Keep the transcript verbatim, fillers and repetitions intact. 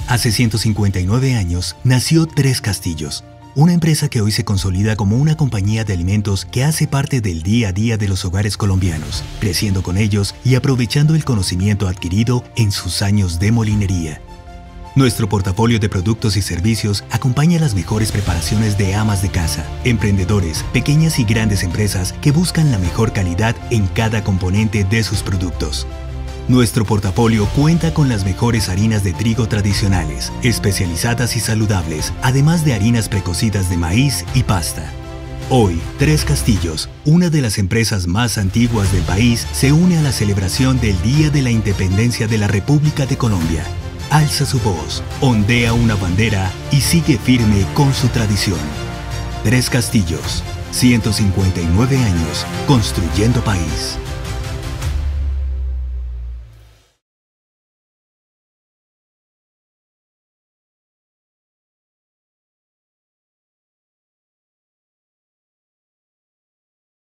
Hace ciento cincuenta y nueve años nació Tres Castillos, una empresa que hoy se consolida como una compañía de alimentos que hace parte del día a día de los hogares colombianos, creciendo con ellos y aprovechando el conocimiento adquirido en sus años de molinería. Nuestro portafolio de productos y servicios acompaña las mejores preparaciones de amas de casa, emprendedores, pequeñas y grandes empresas que buscan la mejor calidad en cada componente de sus productos. Nuestro portafolio cuenta con las mejores harinas de trigo tradicionales, especializadas y saludables, además de harinas precocidas de maíz y pasta. Hoy, Tres Castillos, una de las empresas más antiguas del país, se une a la celebración del Día de la Independencia de la República de Colombia. Alza su voz, ondea una bandera y sigue firme con su tradición. Tres Castillos, ciento cincuenta y nueve años construyendo país.